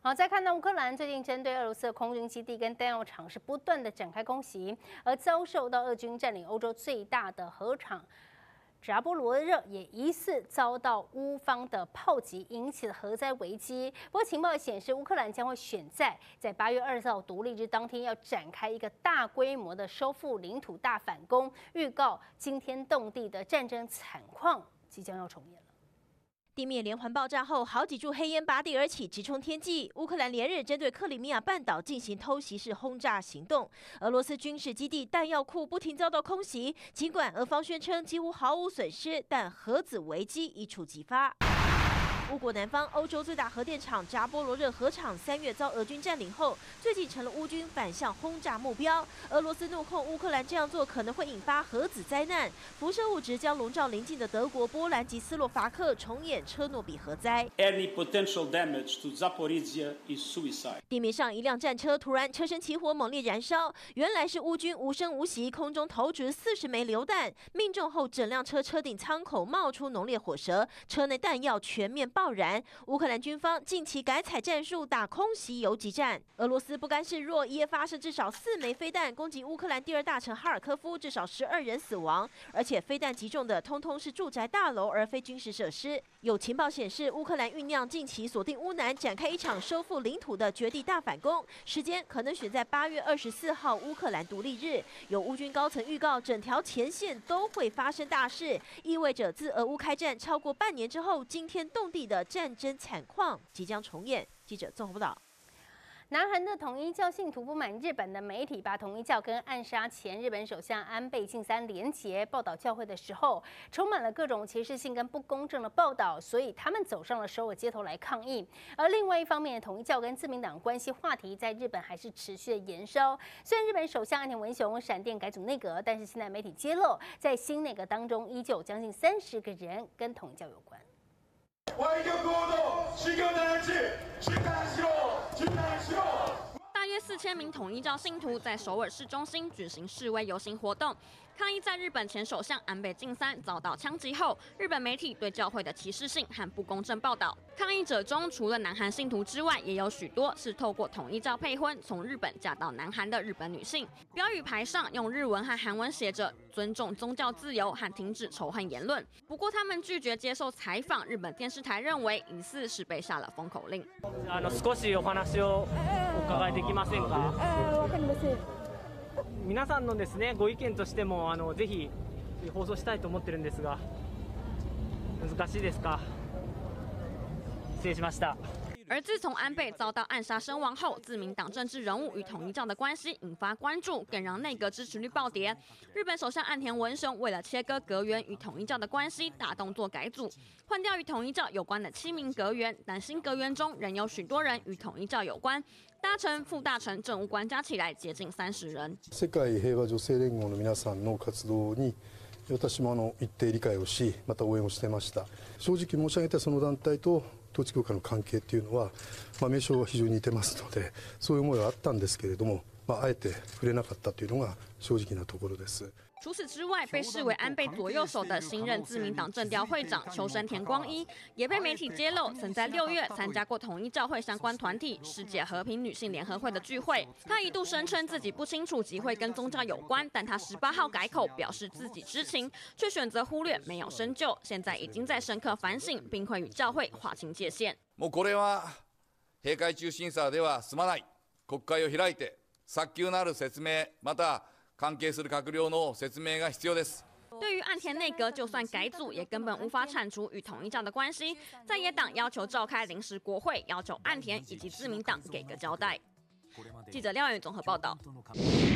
好，再看到乌克兰最近针对俄罗斯的空军基地跟弹药厂是不断的展开攻击，而遭受到俄军占领欧洲最大的核厂扎波罗热也疑似遭到乌方的炮击，引起了核灾危机。不过情报显示，乌克兰将会选在8月20号独立日当天要展开一个大规模的收复领土大反攻，预告惊天动地的战争惨况即将要重演了。 地面连环爆炸后，好几柱黑烟拔地而起，直冲天际。乌克兰连日针对克里米亚半岛进行偷袭式轰炸行动，俄罗斯军事基地、弹药库不停遭到空袭。尽管俄方宣称几乎毫无损失，但核子危机一触即发。 乌国南方欧洲最大核电厂扎波罗热核厂3月遭俄军占领后，最近成了乌军反向轰炸目标。俄罗斯怒控乌克兰这样做可能会引发核子灾难，辐射物质将笼罩邻近的德国、波兰及斯洛伐克，重演车诺比核灾。 Any potential damage to Zaporizhia is suicide. 地面上一辆战车突然车身起火，猛烈燃烧，原来是乌军无声无息空中投掷40枚榴弹，命中后整辆车车顶舱口冒出浓烈火舌，车内弹药全面爆燃。乌克兰军方近期改采战术，打空袭游击战。俄罗斯不甘示弱，一夜发射至少4枚飞弹，攻击乌克兰第2大城哈尔科夫，至少12人死亡。而且飞弹击中的通通是住宅大楼，而非军事设施。有情报显示，乌克兰酝酿近期锁定乌南，展开一场收复领土的绝地大反攻，时间可能选在8月24号乌克兰独立日。有乌军高层预告，整条前线都会发生大事，意味着自俄乌开战超过半年之后，惊天动地的战争惨况即将重演。记者综合报道。 南韩的统一教信徒不满日本的媒体把统一教跟暗杀前日本首相安倍晋三连结报道教会的时候，充满了各种歧视性跟不公正的报道，所以他们走上了首尔街头来抗议。而另外一方面，统一教跟自民党关系话题在日本还是持续的延烧。虽然日本首相岸田文雄闪电改组内阁，但是现在媒体揭露，在新内阁当中依旧有将近30个人跟统一教有关。 大约4000名统一教信徒在首尔市中心举行示威游行活动，抗议在日本前首相安倍晋三遭到枪击后，日本媒体对教会的歧视性和不公正报道。抗议者中，除了南韩信徒之外，也有许多是透过统一教配婚从日本嫁到南韩的日本女性。标语牌上用日文和韩文写着“尊重宗教自由”和“停止仇恨言论”。不过，他们拒绝接受采访。日本电视台认为，疑似是被下了封口令。 少しお話をお伺いできませんか？わかりません。皆さんのですねご意見としてもぜひ放送したいと思ってるんですが難しいですか？失礼しました。 而自从安倍遭到暗杀身亡后，自民党政治人物与统一教的关系引发关注，更让内阁支持率暴跌。日本首相岸田文雄为了切割阁员与统一教的关系，大动作改组，换掉与统一教有关的7名阁员，但新阁员中仍有许多人与统一教有关，大臣、副大臣、政务官加起来接近30人。 世界平和女性連合の皆さんの活動に私も一定理解をし、また応援をしてました。正直申し上げてその団体と統一教会の関係っていうのは、名称は非常に似てますので、そういう思いはあったんですけれども、あえて触れなかったというのが正直なところです。 除此之外，被视为安倍左右手的新任自民党政调会长秋生田光一，也被媒体揭露，曾在6月参加过统一教会相关团体世界和平女性联合会的聚会。他一度声称自己不清楚集会跟宗教有关，但他18号改口表示自己知情，却选择忽略，没有深究。现在已经在深刻反省，并会与教会划清界限。 もうこれは閉会中審査では済まない。国会を開いて早急なる説明、また 関係する閣僚の説明が必要です。 对于岸田内阁，就算改组，也根本无法铲除与统一教的关系。在野党要求召开临时国会，要求岸田以及自民党给个交代。记者廖远综合报道。